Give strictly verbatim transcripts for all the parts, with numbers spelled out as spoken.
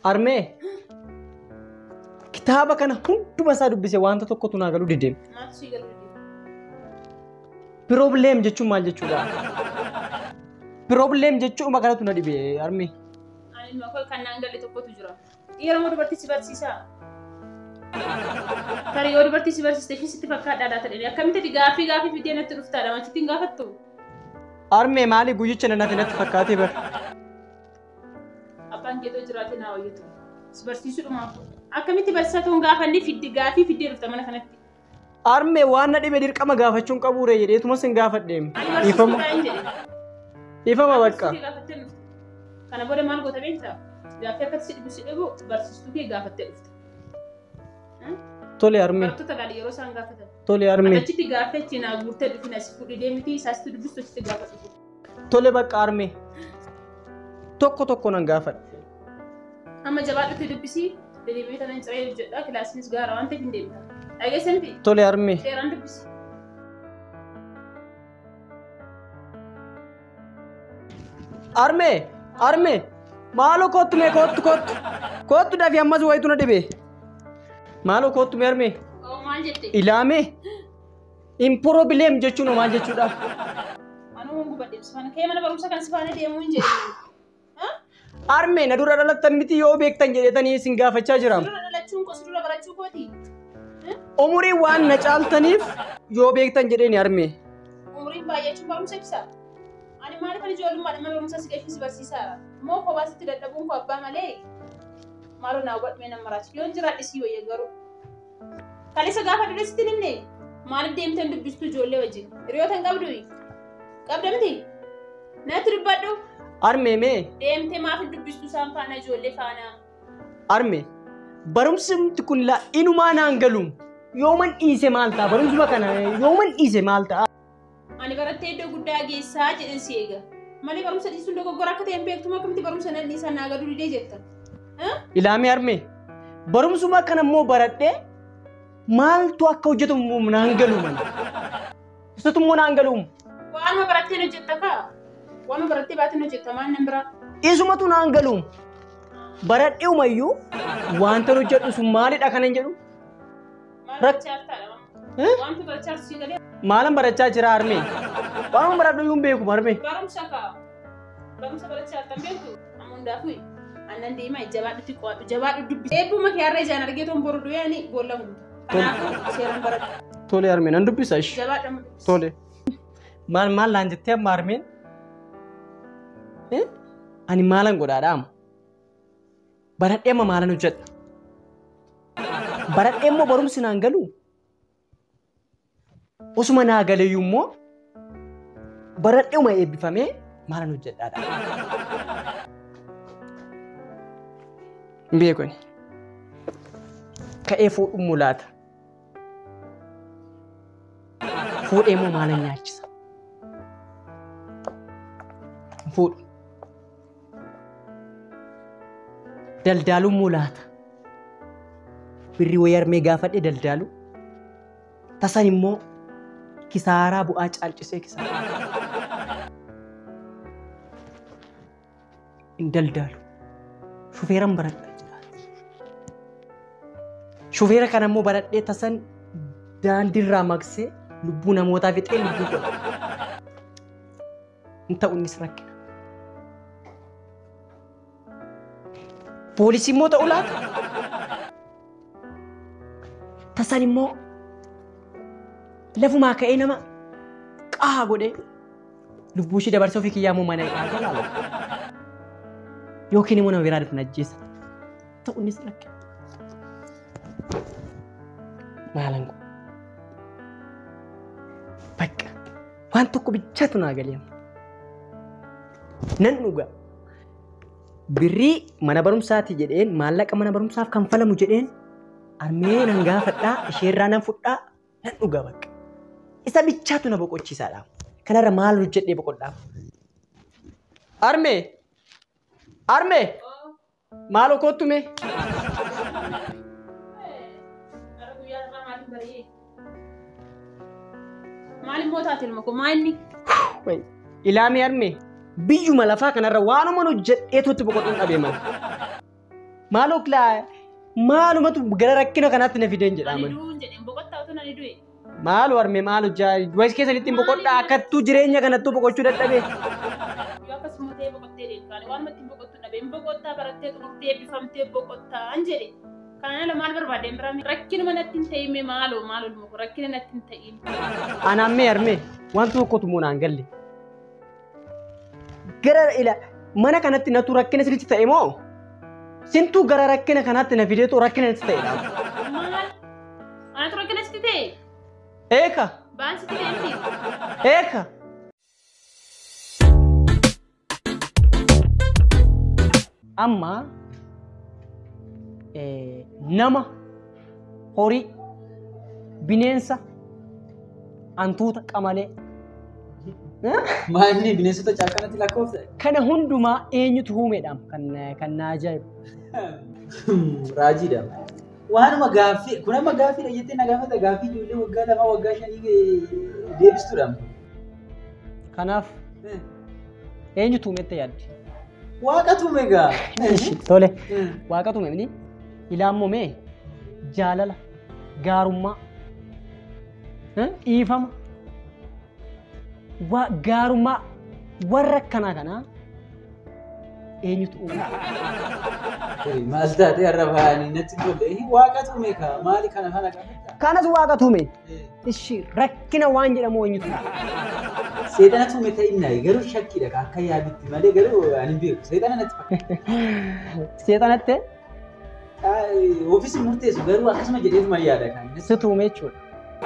Armee kitaaba kana hunduma isaa dubbise wanta tokkotu naa galuu dideem. Maal si galuu dideem? Problem jechuun maal jechuudha? Problem jechuun makanatu na dhibee Armee. Ani makoo kan naan galle tokkotu jira. Dhiira moo dubartii si barsiisaa? Tarii yoo dubartii si barsiiste sitti fakkaadhaa ta'e akkamitti gaaffii gaaffii fidee natti dhuftaadha machitti hin gaafattu? Armee maali guyyicha natti natti fakkaatee bar? Abbaan keetoo jiraate naa wayyatu. Si barsiisuudhumaaf akkamitti barsiisatuun gaafanni fiddi gaaffii fidee dhufta mana kanatti? Armee waan na dhibe dirqama gaafachuun qabu ree jedheetuma sin gaafadheem. Ifama. Ifama bakka. Kana booda maal goota beektaa? Gaaffii akkatti si dhibu si dhibu barsiistuu kee gaafattee dhufta. Tole Armee. Barattoota gaali yeroo isaan gaafatan. Tole Armee. Achitti gaaffii achi naa guurtee dhufina si fudhii deemiti isaasitti dubbistu achitti gaafatu. Tole bakka Armee. Tokko tokko nan gaafadhe. Amma jabaadhutti dubbisii deebi'ee tanan ciree jedhaa kilaasinis gaara waan ta'eef hin deemta. Dhageessanti? Tole Armee. Seeraan dubbisi. Armee. Armee. Maaloo kottu mee kottu kottu. Kottu dafii ammas wayitu na dhibee. Maaloo kottu mee Armee. Oo maal jette? Ilaamee. Improblem jechuun maal jechuudha? Anuu hungu baddeebsifana. Kee mana barumsa kan si faana deemuu hin jedhu. Armee na dura dhalattan miti yoo beektan jedhetanii isin gaafachaa jiraam. Dura dhalachuun koo si dura barachuu kooti. Umurii waan na caaltaniif yoo beektan jedheeni Armee. Umuriin baay'achuun barumsa ibsa. Ani maaliifan ijoollummaadhaan mana barumsa si geeffis barsiisaa? Moo kophaa sitti dadhabuun koo abbaa malee? Maaloo naa hubadhumee nan maraati. Yoon jiraadhisii wayya garuu. Kaleessa gaafa dura sitti himne maaliif deemteen dubbistuu ijoollee wajjin? Hiriyoota hin qabdu? Qabda miti? Natti dubbadhu. Armee mee? Deemtee maaf dubbistuu isaan faana ijoollee faana? Armee barumsi kun laa inumaa naan galuun yooman dhiise maal ta'a? Barumsuma kana yooman dhiise maal ta'a? Ani barattee iddoo guddaa geessaa jedhan si eega. Malee barumsa dhiisuun dogoggora akka ta'e hin beektu akkamitti barumsa nan dhiisan naa galuu didee jettan? Ilaamee Armee barumsuma kana immoo baradhee maaltu akka hojjetamu naan galuu mana? Isatu immoo naan galuu? Waanuma barattee hojjetta kaa? Waanuma barattee baateen hojjetta maal nan biraa? Isumatu naan galuu? Baradhee umayyuu wanta hojjedhu sun maalidha kanan jedhu? Maal barachaa jirtaadha? Wanta barachaa jirtu galee? Maalan barachaa jira Armee? Waanuma baradhu iyyuu hin beeku Armee. Barumsa kaa? Barumsa barachaa jirtan beektu? Amma hundaafuu annan deemaa jabaadhutti qo'adhu jabaadhu dubbisi. Eebbuma kee harree ijaan argee toon boru du'eeni boolla guutu. Kanaafuu seeraan baradhu. Tole Armee nan dubbisa ishi. Jabaadhamu dubbisi. Tole. Maal maal laan jettee amma Armeen? Ani maalan godhaadha amma? Baradhee amma maalan hojjedha? Baradhee immoo barumsi naan galuu? Osuma naa galeeyyuu immoo baradhee uma eebbifamee maalan hojjedhaadha? Hin beekuni. Ka'ee fuudhummoo laata? Fuudhee immoo maalan nyaachisa? Fuudhu. Daldaaluu immoo laata? Birrii wayii Armee gaafadhee daldaalu? Tasan immoo kisaaraa bu'aa caalchisee kisaaraa. Hin daldaalu. Shufeeran baradhaa jiraata. Shufeera kana immoo baradhee tasan daandiirraa maqsee lubbuu namootaa fixee lubbuu godha. Hin ta'u innis rakkina. Poolisii immoo ta'uu laata? Tasan immoo lafumaa ka'ee nama qaa godhee lubbuu ishee dabarsee ofii kiyyaa immoo mana eegaa laala. Yookiin immoo nama biraa dhufu ajjeesa. Ta'u innis rakkina. Maalan kun? Bakka waan tokko bichaatu naa galee nan dhugaa. Birrii mana barumsaati jedheen maallaqa mana barumsaaf kan falamu jedheen Armee nan gaafadhaa isheerraa nan fudhaa nan dhugaa bakka. Isa bichaatu na boqochiisaadha. Kanarra maal hojjedhee boqodhaa? Armee! Armee! Maaloo kottu mee? Maaliif moo taate ilma koo maalni? Ilaamee Armee biyyuma lafaa kanarra waanuma hojjedheetu itti boqotuun dhabeeman. Maaloo kilaa maalumatu gara rakkina kanaatti na fideen jedha Ani amani. du'uun jedheen boqottaa utuu nani du'e. Maaloo arme maaloo jaa wayis keessanitti hin boqodhaa akkattuu jireenya kanattuu boqochuu dadhabee. Yoo akkasuma ta'ee boqottee deemtaane waan matti boqottu dhabe hin boqottaa barattee xumurtee eebbifamtee boqottaa an jedhe. Kana ala maal barbaadeen biraa rakkinuma natti hin ta'ime maaloo maaloo dhumu rakkina natti hin ta'in. Anammee armee wanti tokkotu muunaan galle. Gara ila mana kanatti natu rakkina sirriitti ta'e moo? Sintuu gara rakkina kanaatti na fideetu rakkina natti ta'edha. Maal? Anatu rakkina sitti ta'e? Eeka. Baan sitti ta'e? Eeka. Amma nama horii bineensa hantuuta qamalee. Maanni bineensota caakanatti lakkoofsa? Kana hundumaa eenyutu uumeedhaam kan na ajaa'ibu. Raajiidha. Waanuma gaaffii kun amma gaaffiidha jettee na gaafata gaaffii ijoollee waggaa lama waggaa shanii deebistuudha. Kanaaf eenyutu uumetti yaaddi? Waaqatu uume gaa. Tole waaqatu uume ilaammoomee jaalala gaarummaa dhiifama gaarummaa warra akkanaa kanaa eenyutu uume? Maal taatee har'a baay'anii natti tolle waaqatu uume kaa maali kana kana qabata? Kanas waaqatu uume. Ishi rakkina waan jedhamu eenyutu uume? Seexanatu uume ta'inna garuu shakkiidha akka yaadutti malee garuu ani hin beeku seexana natti fakkaata. Seexanatti? Ofiisi murteessu garuu akkasuma jedheetuma yaada kan. Situ uume jechuudha.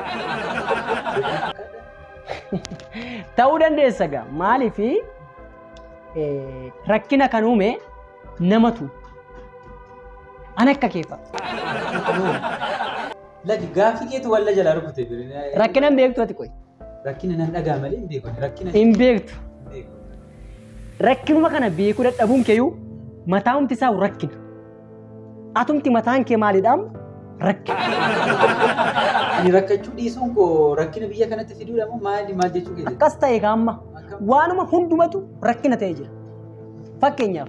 Ta'uu dandeessa gaa maaliif rakkina kan uume namatu an akka keessa. Lagi gaaffii keetu walla jalaa rukute. Rakkina hin beektu ati qoy. Rakkina nan dhagaa malee hin beeku. Rakkina hin beektu. Rakkinuma kana beekuu dadhabuun keeyyuu mataa humti isaa rakkina. Atumti mataan kee maalidhaam rakkina. Ani rakkachuu dhiisuun koo rakkina biyya kanatti fiduudha moo maali maal jechuu keessa? Akkas ta'e gaamma waanuma hundumatu rakkina ta'ee jira. Fakkeenyaaf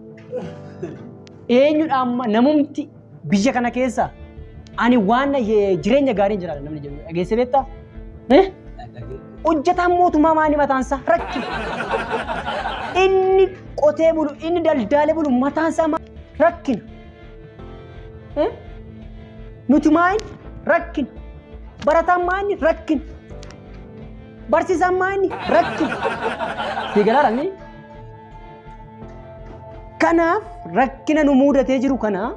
eenyudha amma namumti biyya kana keessa ani waan jireenya gaarii jiraata namni jedhu dhageesse beektaa? Hojjetaan mootummaa maali mataansaa rakkina. Inni qotee bulu inni daldaalee bulu mataansaa rakkina. Nuti maali rakkina. Barataan maali rakkina. Barsiisaan maali rakkina. Sigalaadhaan kanaaf rakkina nu mudatee jiru kana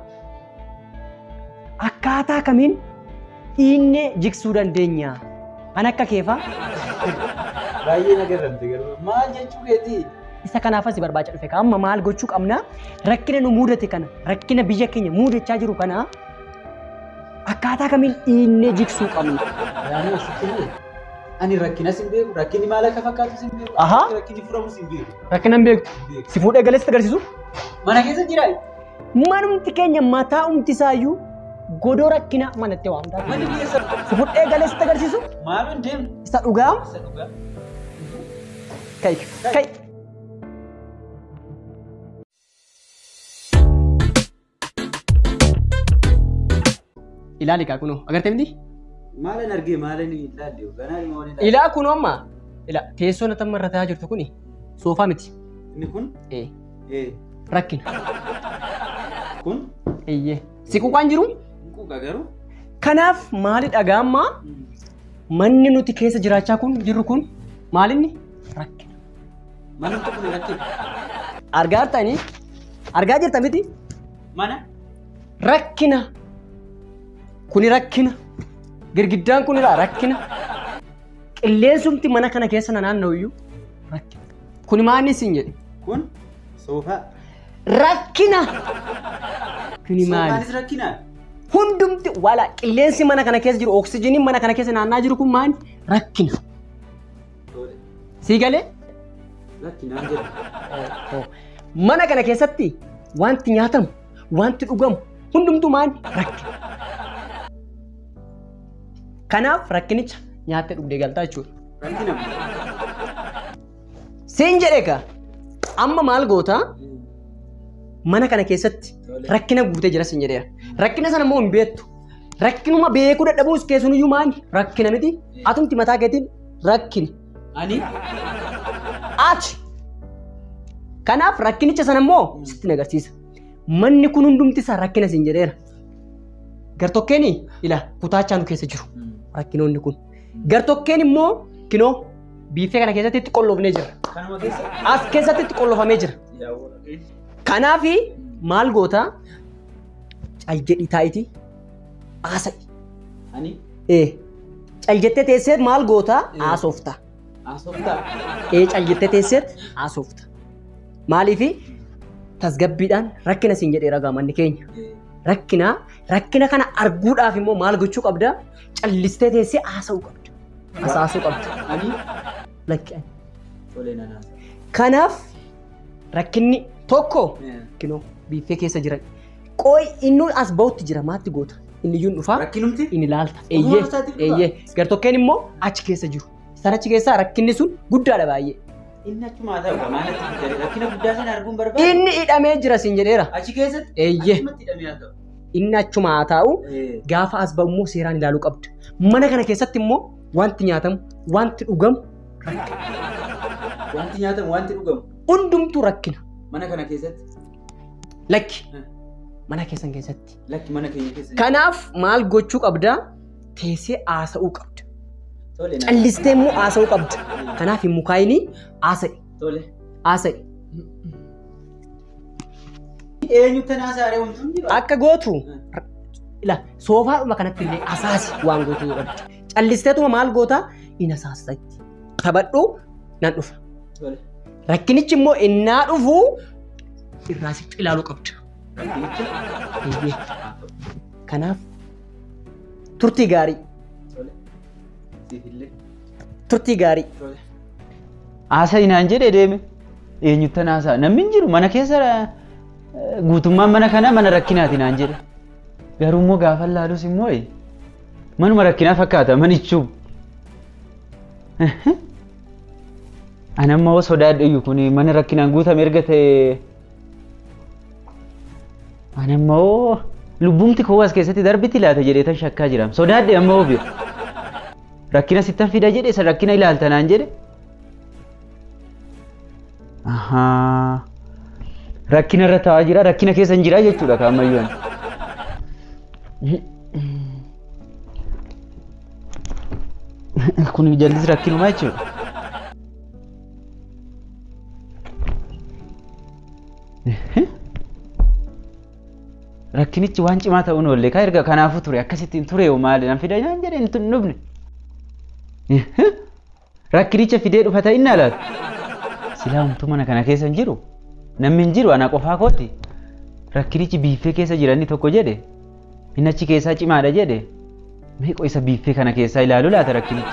akkaataa kamiin dhiinnee jigsuu dandeenya. An akka keefaa. Baay'ee nagarramte garuu maal jechuu keetii? Isa kanaafas barbaacha dhufe amma maal gochuu qabna rakkina nu mudate kana rakkina biyya keenya mudachaa jiru kana akkaataa kamiin dhiinnee jigsuu qabna. Yaani asitti ani rakkina sin beeku rakkinni maal akka fakkaatu sin beeku rakkinni furamu sin beeku. Rakkina hin beektu. Si fuudhee galee sitti agarsiisu. Mana keessa jiraa? Manumti keenya mataa umti isaayyuu godoo rakkina manatti waan taate. Manni keessa si fuudhee galee sitti agarsiisu. Maal hin deemu? Isa dhugaa? Isa dhugaa. Kai kai. Ilaali kaa kunoo agartee miti? Maalan argee maalan ilaalle ganaa dhuma waliin. Ilaa kunoo amma ila teessoo natti amma irra taa'aa jirtu kuni soofaa miti. Inni kun? Ee. Ee. Rakkina. Kun? Iyyee. Si quuqaan jiru? Quuqa garuu? Kanaaf maali dhagaa ammaa manni nuti keessa jiraachaa kun jirru kun maalinni rakkina. Manni kun rakkina. Argaa jirtanii? Argaa jirta miti? Mana? Rakkina. Kuni rakkina. Girgiddaan kun rakkina. Qilleensumti mana kana keessa naanna'u iyyuu rakkina. Kuni maanni siin jedhe? Kun soofaa. Rakkina. Kuni maali? Soofaanis rakkina. Hundumti wala qilleensi mana kana keessa jiru oksijiiniin mana kana keessa naanna'aa jiru kun maali? Rakkina. Sii galee? Rakkinaan jedhu. Mana kana keessatti wanti nyaatamu, wanti dhugamu hundumtuu maali? Rakkina. Kanaaf rakkinicha nyaattee dhugdee galtaa jechuudha. Rakkina. Siin jedhee ka amma maal goota? mana kana keessatti rakkina guutee jira sin jedheera. Rakkina sana immoo hin beektu. Rakkinuma beekuu dadhabuus keessunuyyuu maali? Rakkina miti. Atumti mataa keetiin rakkina. Ani Ati. Kanaaf rakkinicha sana immoo sitti agarsiisa. Manni kun hundumti isaa rakkina sin jedheera. Gartokkeeni ila kutaachaan keessa jiru. Rakkinoonni kun. Gartokkeen immoo kinoo biifee kana keessatti itti qolloofnee jira. kanuma keessa. As keessatti itti qolloofamee jira. Kanaaf maal goota? Cal jedhi taa'iti haasa'i. Ani Ee cal jettee teessee maal goota? Haasofta. haasoftaa. Ee cal jettee teessee haasofta. Maaliifi tasgabbiidhaan rakkina siin jedhee ragaa manni keenya. Rakkina rakkina kana arguudhaaf immoo maal gochuu qabda? Callistee teessee haasa'uu qabda. Haasa'uu qabda. Ani Lakki ani. tolee nanaas. Kanaaf rakkinni tokko kinoo biifee keessa jiran. Qooyi inni as bahutti jira maatti goota. Inni iyyuu dhufaa. Rakkinumti? Inni laalta. Eeyyee. Eeyyee. Gartokkeen immoo achi keessa jiru. Isaan achi keessaa rakkinni sun guddaadha baay'ee. Inni achumaa ta'u maalatti fidare rakkina guddaa sana arguun barbaada. Inni hidhamee jira siin jedheera. Achi keessatti? Eeyyee. Achumatti hidhamee haa ta'u. Inni achumaa haa taa'u gaafa as bahu immoo seeraan ilaaluu qabda. Mana kana keessatti immoo wanti nyaatamu, wanti dhugamu rakkina. Wanti nyaatamu wanti dhugamu. Hundumtuu rakkina. Mana kana keessatti? Lakki. Mana keessan keessatti. Lakki mana keenya keessatti. Kanaaf maal gochuu qabda? Teessee haasa'uu qabda. Tole nanaas. Callistee immoo haasa'uu qabda. Kanaaf hin mukaayini haasa'i. Tole. Haasa'i. Eenyutti naasaaree wanti hundi jiru? Akka gootu ila soofaadhuma kanatti illee asaasi waan gootu qabda. Callisteetuma maal goota? Ina saasatti. Taphadhu nan dhufa. Tole. Rakkinichi immoo innaa dhufu irraa sitti ilaaluu qabda. Rakkinichi? Eeyyee. Kanaaf turtii gaarii. Tole. Siifillee. Turtii gaarii. Tole. Haasa'ii naan jedhee deeme eenyutti haasa'a namni hin jiru mana keessa guutummaan mana kana mana rakkinaati naan jedhe garuu immoo gaafa laalus immoo manuma rakkinaa fakkaata manichuu ani amma hoo sodaadhu kun mana rakkinaan guutame erga ta'e ani amma hoo lubbumti koo as keessatti darbiti laata jedhee tan shakkaa jira sodaadhe amma hoo bira rakkina sittan fida jedhe isa rakkina ilaalta naan jedhe Ahaa. Rakkina irra taa'aa jira, rakkina keessa hin jira jechuudha kaammayyuu ani. Kun jallis rakkinumaa jechuudha. Rakkinichi waan cimaa ta'uun oollee kaa erga kanaafuu ture akkasittiin ture yoo maali nan fida naan jedhee hin dhufne. Rakkinicha fidee dhufa ta'inna laata? Silaa humtuu mana kana keessa hin jiru. Namni hin jiru ana qofaa kooti. Rakkinichi biiffee keessa jiranni tokko jedhe. Inni achi keessaa cimaadha jedhe. Meeqoo isa biiffee kana keessaa ilaalu laata rakkinichi?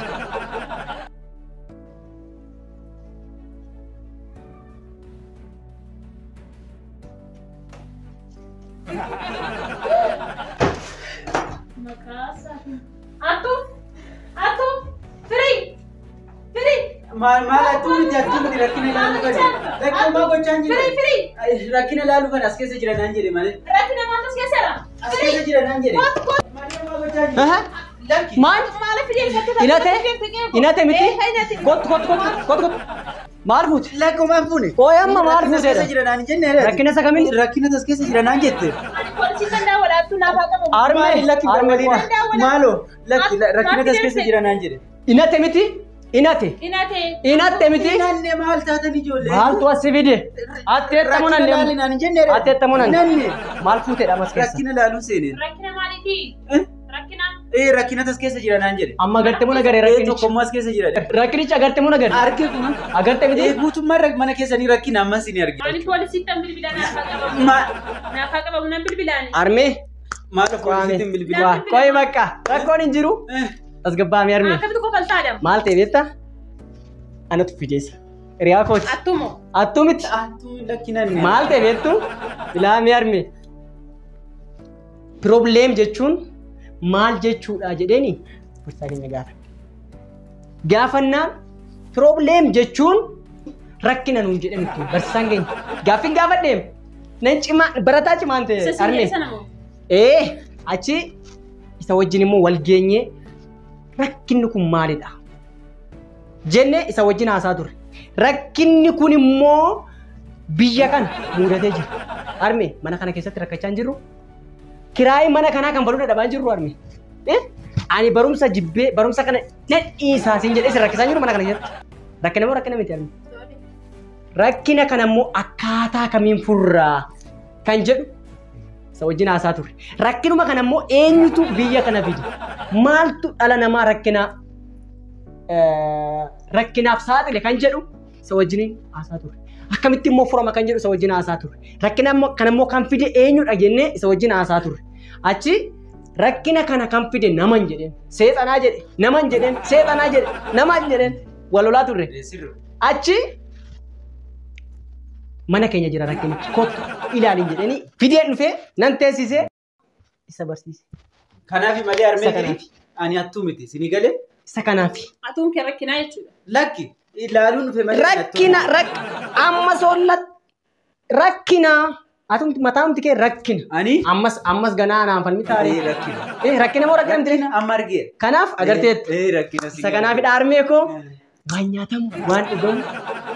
Maal maal atuun jattuu miti rakkina ilaaluu kana. Rakkina maa gochaan jiru? Firii firii. Rakkina ilaaluu kana as keessa jira naan jedhe malee. Rakkina maal as keessa jira? As keessa jira naan jedhe. Maal maa gochaan jiru? Lakki. Maal? Maal fidee isa Inate? Inate miti? Kottu kottu kottu kottu kottu. Maal fuuti? Lakki maan fuune? Ooyi amma maal Rakkina as keessa fuuteedha? jira naan jenne. Rakkina isa kamiin? Rakkina as keessa jira naan jette. Poolisiin danda'a walaabtuu naaf haa qabamu. Arme Maali lakki arme gammadina? Maaloo lakki rakkina as keessa jira naan jedhe. Inate miti? Inate? Inate. Inate miti? Naannee maal taatan ijoollee? Maaltu as fide? Atteettamu nan Rakkina deemu. naan jenne. Atteettamu nan. Nanne. Maal fuuteedha mas keessa? Rakkina ilaaluun seeneen. Rakkina maaliiti? Rakkina. Ee rakkina as keessa jira naan jedhe. Amma agarte muna gare Ee rakkinicha. tokkommoo as keessa jira. Rakkinicha agarte muna gare. Arge kun. Agarte miti? Ee guutummaan mana keessanii rakkina ammas ni argina. Ani poolisiin tan bilbilaan naaf haa qabamu. Ma Naaf haa qabamu nan bilbilaani. Arme. maal foolisiitiin bilbilaa. Waa koi makka. Rakkoon hin jiru. As gabbaami arme. Akkamitti kofaltaa adam? Maal ta'e beektaa? Anatu fideessa. Riyaa kooti. Attumo. Attumiti. Attuu lakkinaan. Maal ta'e beektu? Ilaami arme. Probleem jechuun maal jechuudha jedheeni gorsaa keenya gaafa. Gaafannaan probleem jechuun rakkina nuun jedhe nuti barsiisaan keenya. Gaaffiin gaafadheem Nan cimaa barataa cimaan ta'e Isa si armee. keessa namoo. Ee achi isa wajjin immoo wal geenyee rakkinni kun maalidha? Jennee isa wajjin haasaa turre. Rakkinni kun immoo biyya kana mudatee jira. Armee mana kana keessatti rakkachaa hin jirru. Kiraayii mana kanaa kan baluu dadhabaa hin jirru armee. Ani barumsa jibbee barumsa kana nadhiisaa siin jedhee si rakkisaa hin jiru mana kana keessatti. Rakkina moo rakkina miti armee? Rakkina kana immoo akkaataa kamiin furraa kan jedhu isa wajjin haasaa turre. Rakkinuma kana immoo eenyutu biyya kana fide? Maaltu dhala namaa rakkina rakkinaaf saaxile kan jedhu isa wajjin haasaa turre. Akkamitti immoo furama kan jedhu isa wajjin haasaa turre. Rakkina kana immoo kan fide eenyudha jennee isa wajjin haasaa turre. Achi rakkina kana kan fide naman jedheen seexanaa jedhe naman jedheen seexanaa jedhe naman jedheen walolaa turre. Achi mana keenya jira rakkinichi kottu ilaalin jedhanii fideen dhufee nan teessisee isa barsiise. Kanaaf malee armee ani hattuu miti sinii galee. Isa kanaaf. Atuun kee rakkinaa jechuudha. Lakki ilaaluun dhufe malee. Rakkina rak amma soollat rakkina atumti mataamti kee rakkina. Ani ammas ammas ganaa naan falmi taa'ee rakkina. Eh rakkina moo rakkina miti? Amma argee. Kanaaf agarteet. Eh rakkina. Isa kanaaf dhaarmee koo waan nyaatamu waan dhugamu